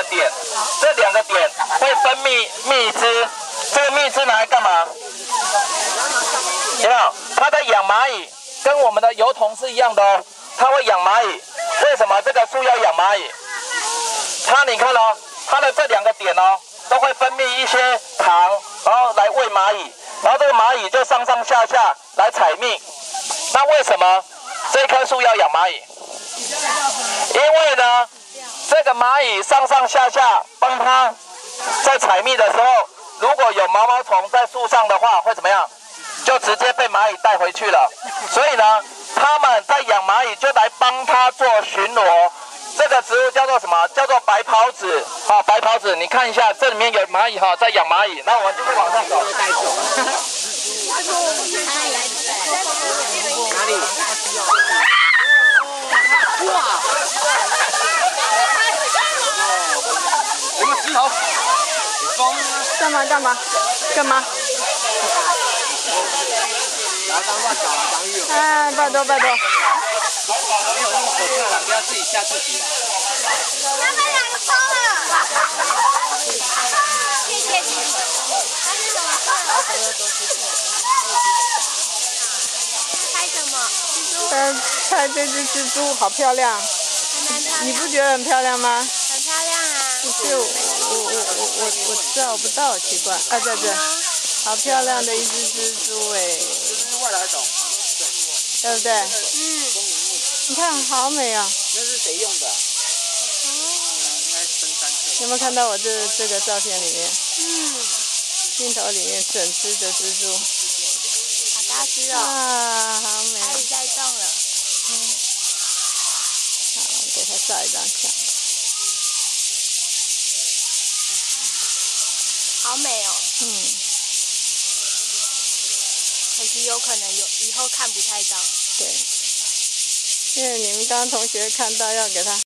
点，这2个点会分泌蜜汁，这个蜜汁拿来干嘛？有没有？它在养蚂蚁，跟我们的油桐是一样的哦，它会养蚂蚁。为什么这个树要养蚂蚁？你看哦，它的这2个点哦，都会分泌一些糖，然后来喂蚂蚁，然后这个蚂蚁就上上下下来采蜜。那为什么这棵树要养蚂蚁？因为呢，这个蚂蚁上上下下帮它在采蜜的时候，如果有毛毛虫在树上的话，会怎么样？就直接被蚂蚁带回去了。所以呢，他们在养蚂蚁就来帮它做巡逻。这个植物叫做什么？叫做白袍子。好，白袍子，你看一下，这里面有蚂蚁哈，在养蚂蚁。那我们继续往上走。哪里？哇！有个石头。 干嘛？哎，拜托。没有那么可怕了，不要自己吓自己了。 他们2个疯了。谢谢你。他是怎么拍什么？蜘蛛。 拍这只蜘蛛，好漂亮。你不觉得很漂亮吗？ 很漂亮啊。 我照不到，奇怪。啊，在这，好漂亮的一只蜘蛛哎。 这是外来种。 对不对？你看，好美啊！ 那是谁用的？应该是分3克。 有没有看到我这个照片里面？镜头里面整只的蜘蛛。 好大只哦！ 啊，好美！ 它也在动了。 好，我给它照一张相。 好美哦。可惜有可能以后看不太到。 对，因为你们刚刚同学看到要给他。